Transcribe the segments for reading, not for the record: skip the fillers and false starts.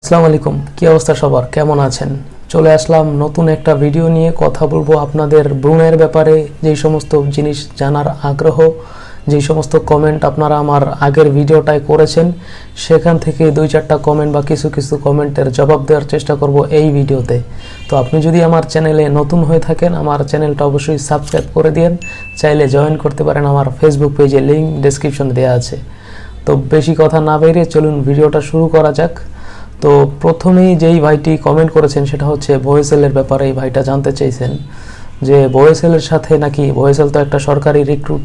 আসসালামু আলাইকুম, কি অবস্থা সবার, কেমন আছেন? চলে আসলাম নতুন একটা ভিডিও নিয়ে। কথা বলবো আপনাদের ব্রুনাইয়ের ব্যাপারে। যেই সমস্ত জিনিস জানার আগ্রহ, যেই সমস্ত কমেন্ট আপনারা আমার আগের ভিডিওটায় করেছেন, সেখান থেকে 2-4টা কমেন্ট বা কিছু কিছু কমেন্টের জবাব দেওয়ার চেষ্টা করব এই ভিডিওতে। তো আপনি যদি আমার চ্যানেলে নতুন হয়ে থাকেন, আমার চ্যানেলটা অবশ্যই সাবস্ক্রাইব করে দিন। চাইলে জয়েন করতে পারেন, আমার ফেসবুক পেজে লিঙ্ক ডেসক্রিপশনে দেওয়া আছে। তো বেশি কথা না বেরিয়ে চলুন ভিডিওটা শুরু করা যাক। তো প্রথমেই যেই ভাইটি কমেন্ট করেছেন সেটা হচ্ছে ভয়েসেলের ব্যাপারে। এই ভাইটা জানতে চাইছেন যে ভয়েসেলের সাথে নাকি, ভয়েসেল তো একটা সরকারি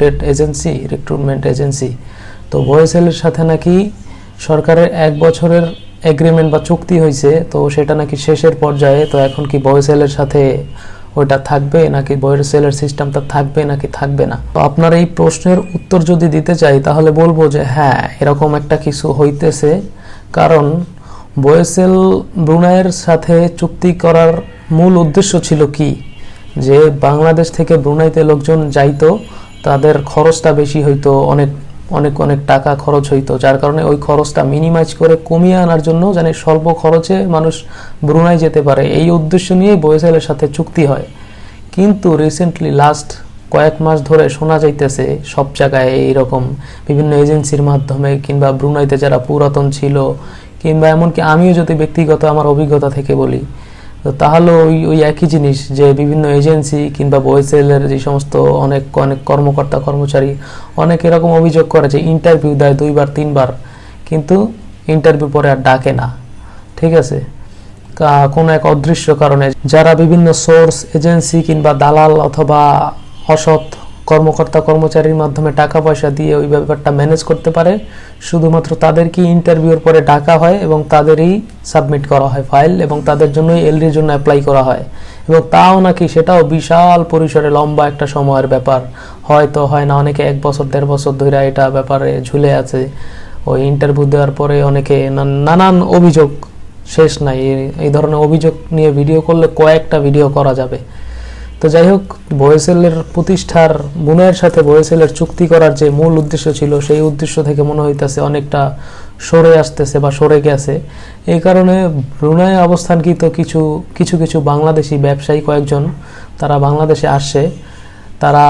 রিক্রুটমেন্ট এজেন্সি, তো ভয়েসেলের সাথে নাকি সরকারের 1 বছরের এগ্রিমেন্ট বা চুক্তি হয়েছে, তো সেটা নাকি শেষের পর্যায়ে। তো এখন কি ভয়েসেলের সাথে ওইটা থাকবে নাকি, ভয়েসেলের সিস্টেমটা থাকবে নাকি থাকবে না? তো আপনার এই প্রশ্নের উত্তর যদি দিতে চাই তাহলে বলবো যে হ্যাঁ, এরকম একটা কিছু হইতেছে। কারণ ভয়েসেল ব্রুনাইয়ের সাথে চুক্তি করার মূল উদ্দেশ্য ছিল কি, যে বাংলাদেশ থেকে ব্রুনাইতে লোকজন যাইতো, তাদের খরচটা বেশি হইতো, অনেক অনেক অনেক টাকা খরচ হইতো, যার কারণে ওই খরচটা মিনিমাইজ করে কমিয়ে আনার জন্য, যেন স্বল্প খরচে মানুষ ব্রুনাই যেতে পারে, এই উদ্দেশ্য নিয়েই ভয়েসেলের সাথে চুক্তি হয়। কিন্তু রিসেন্টলি লাস্ট কয়েক মাস ধরে শোনা যাইতেছে সব জায়গায় এইরকম বিভিন্ন এজেন্সির মাধ্যমে, কিংবা ব্রুনাইতে যারা পুরাতন ছিল, কিংবা এমনকি আমিও যদি ব্যক্তিগত আমার অভিজ্ঞতা থেকে বলি, তো তাহলে ওই একই জিনিস, যে বিভিন্ন এজেন্সি কিংবা ভয়েসেলের যে সমস্ত অনেক অনেক কর্মকর্তা কর্মচারী অনেক এরকম অভিযোগ করে যে ইন্টারভিউ দেয় 2বার 3বার, কিন্তু ইন্টারভিউ পরে আর ডাকে না। ঠিক আছে, কোনো এক অদৃশ্য কারণে যারা বিভিন্ন সোর্স, এজেন্সি কিংবা দালাল অথবা অসৎ কর্মকর্তা কর্মচারীর মাধ্যমে টাকা পয়সা দিয়ে ওই ব্যাপারটা ম্যানেজ করতে পারে, শুধুমাত্র তাদেরকেই ইন্টারভিউর পরে ডাকা হয় এবং তাদেরই সাবমিট করা হয় ফাইল, এবং তাদের জন্যই এলডির জন্য অ্যাপ্লাই করা হয়। এবং তাও নাকি সেটাও বিশাল পরিসরে লম্বা একটা সময়ের ব্যাপার, হয়তো হয় না, অনেকে 1 বছর 1.5 বছর ধরে এটা ব্যাপারে ঝুলে আছে। ওই ইন্টারভিউ দেওয়ার পরে অনেকে নানান অভিযোগ, শেষ নাই। এই ধরনের অভিযোগ নিয়ে ভিডিও করলে কয়েকটা ভিডিও করা যাবে। তো যাই হোক, ভয়েসেলের প্রতিষ্ঠার, ব্রুনাইয়ের সাথে ভয়েসেলের চুক্তি করার যে মূল উদ্দেশ্য ছিল, সেই উদ্দেশ্য থেকে মনে হইতেছে অনেকটা সরে আসতেছে বা সরে গেছে। এই কারণে ব্রুনাই অবস্থানকৃত কিছু কিছু কিছু বাংলাদেশি ব্যবসায়ী কয়েকজন, তারা বাংলাদেশে আসছে। তারা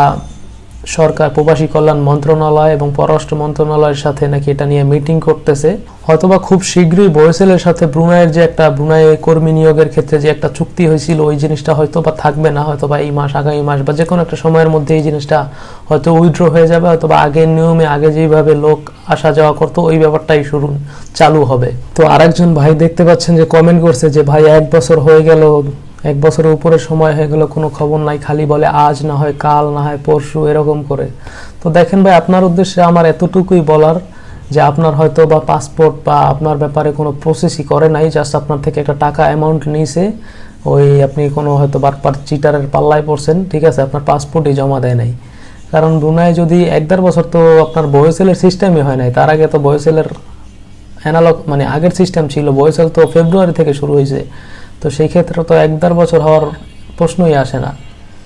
সরকার, প্রবাসী কল্যাণ মন্ত্রণালয় এবং পররাষ্ট্র মন্ত্রণালয়ের সাথে নাকি এটা নিয়ে মিটিং করতেছে। হয়তোবা খুব শীঘ্রই ভয়েসেলের সাথে ব্রুনাইয়ের যে একটা, ব্রুনাই কর্মী নিয়োগের ক্ষেত্রে যে একটা চুক্তি হয়েছিল, ওই জিনিসটা হয়তোবা থাকবে না, হয়তোবা এই মাস, আগামী মাস বা যে কোনো একটা সময়ের মধ্যে এই জিনিসটা হয়তো উইথড্র হয়ে যাবে, হয়তোবা আগের নিয়মে, আগে যেভাবে লোক আসা যাওয়া করতো ওই ব্যাপারটাই চালু হবে। তো আরেকজন ভাই দেখতে পাচ্ছেন যে কমেন্ট করছে যে ভাই 1 বছর হয়ে গেল, 1 বছরের উপরে সময় হয়ে গেল, কোনো খবর নাই, খালি বলে আজ না হয় কাল, না হয় পরশু, এরকম করে। তো দেখেন ভাই, আপনার উদ্দেশ্যে আমার এতটুকুই বলার যে আপনার হয়তো বা পাসপোর্ট বা আপনার ব্যাপারে কোনো প্রসেসই করে নাই, জাস্ট আপনার থেকে একটা টাকা অ্যামাউন্ট নিয়েছে, ওই আপনি কোনো হয়তো বারবার চিটারের পাল্লায় পড়ছেন। ঠিক আছে, আপনার পাসপোর্টই জমা দেয় নাই। কারণ ব্রুনাই যদি 1-1.5 বছর, তো আপনার ভয়েসেলের সিস্টেমই হয় নাই। তার আগে তো ভয়েসেলের অ্যানালগ, মানে আগের সিস্টেম ছিল, ভয়েসেল তো ফেব্রুয়ারি থেকে শুরু হয়েছে। তো সেই ক্ষেত্রে তো 1-1.5 বছর হওয়ার প্রশ্নই আসে না।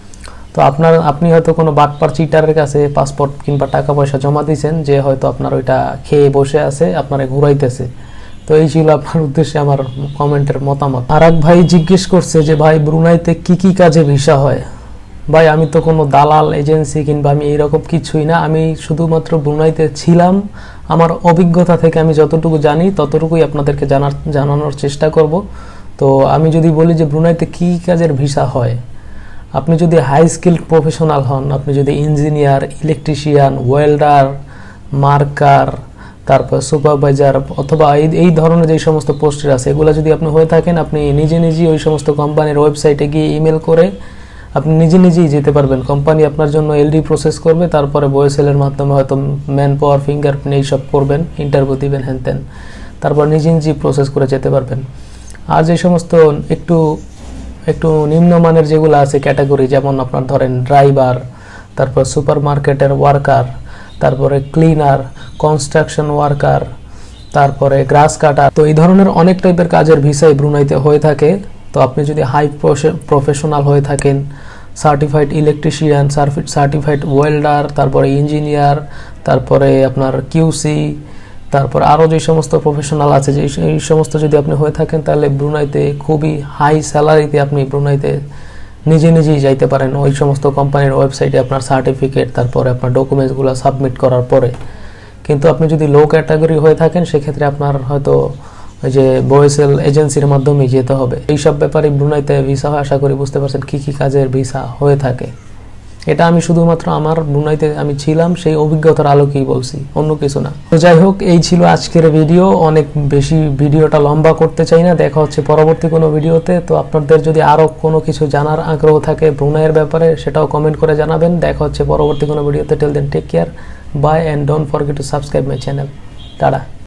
তো আপনি হয়তো কোনো বাটপার চিটারের কাছে পাসপোর্ট কিংবা টাকা পয়সা জমা দিয়েছেন, যে হয়তো আপনার ওইটা খেয়ে বসে আছে, আপনারে ঘুরাইতেছে। তো এই ছিল আপনার উদ্দেশ্যে আমার কমেন্টের মতামত। আর এক ভাই জিজ্ঞেস করছে যে ভাই, ব্রুনাইতে কি কি কাজে ভিসা হয়? ভাই, আমি তো কোনো দালাল এজেন্সি কিংবা আমি এইরকম কিছুই না। আমি শুধুমাত্র ব্রুনাইতে ছিলাম, আমার অভিজ্ঞতা থেকে আমি যতটুকু জানি ততটুকুই আপনাদেরকে জানানোর চেষ্টা করব। তো আমি যদি বলি যে ব্রুনাইতে কি কাজের ভিসা হয়, আপনি যদি হাই স্কিল্ড প্রফেশনাল হন, আপনি যদি ইঞ্জিনিয়ার, ইলেকট্রিশিয়ান, ওয়েল্ডার, মার্কার, তারপর সুপারভাইজার, অথবা এই ধরনের যে সমস্ত পোস্টের আছে, এগুলো যদি আপনি হয়ে থাকেন, আপনি নিজেই ওই সমস্ত কোম্পানির ওয়েবসাইটে গিয়ে ইমেল করে আপনি নিজেই যেতে পারবেন। কোম্পানি আপনার জন্য এলডি প্রসেস করবে, তারপরে ভয়েসেলের মাধ্যমে হয়তো ম্যান পাওয়ার, ফিঙ্গারপ্রিন্ট এইসব করবেন, ইন্টারভিউ দিবেন, হ্যান তারপর নিজেই প্রসেস করে যেতে পারবেন। আর যে সমস্ত একটু নিম্নমানের যেগুলো আছে ক্যাটাগরি, যেমন আপনার ধরেন ড্রাইভার, তারপর সুপার মার্কেটের ওয়ার্কার, তারপরে ক্লিনার, কনস্ট্রাকশন ওয়ার্কার, তারপরে গ্রাস কাটার, তো এই ধরনের অনেক টাইপের কাজের ভিসাই ব্রুনাইতে হয়ে থাকে। তো আপনি যদি হাই প্রফেশনাল হয়ে থাকেন, সার্টিফাইড ইলেকট্রিশিয়ান, সার্টিফাইড ওয়েল্ডার, তারপরে ইঞ্জিনিয়ার, তারপরে আপনার কিউসি, তারপর আরও যে সমস্ত প্রফেশনাল আছে, যে এই সমস্ত যদি আপনি হয়ে থাকেন, তাহলে ব্রুনাইতে খুবই হাই স্যালারিতে আপনি ব্রুনাইতে নিজেই যাইতে পারেন। ওই সমস্ত কোম্পানির ওয়েবসাইটে আপনার সার্টিফিকেট, তারপরে আপনার ডকুমেন্টসগুলো সাবমিট করার পরে। কিন্তু আপনি যদি লো ক্যাটাগরি হয়ে থাকেন, সেক্ষেত্রে আপনার হয়তো ওই যে বয়েসেল এজেন্সির মাধ্যমে যেতে হবে। এইসব ব্যাপারে ব্রুনাইতে ভিসা হয়, আশা করি বুঝতে পারছেন কী কী কাজের ভিসা হয়ে থাকে। এটা আমি শুধুমাত্র আমার ব্রুনাইতে আমি ছিলাম সেই অভিজ্ঞতার আলোকেই বলছি, অন্য কিছু না। তো যাই হোক, এই ছিল আজকের ভিডিও। অনেক বেশি ভিডিওটা লম্বা করতে চাই না। দেখা হচ্ছে পরবর্তী কোনো ভিডিওতে। তো আপনাদের যদি আরও কোনো কিছু জানার আগ্রহ থাকে ব্রুনাইয়ের ব্যাপারে, সেটাও কমেন্ট করে জানাবেন। দেখা হচ্ছে পরবর্তী কোনো ভিডিওতে। Till then take care, bye, and don't forget to subscribe my channel. Tata.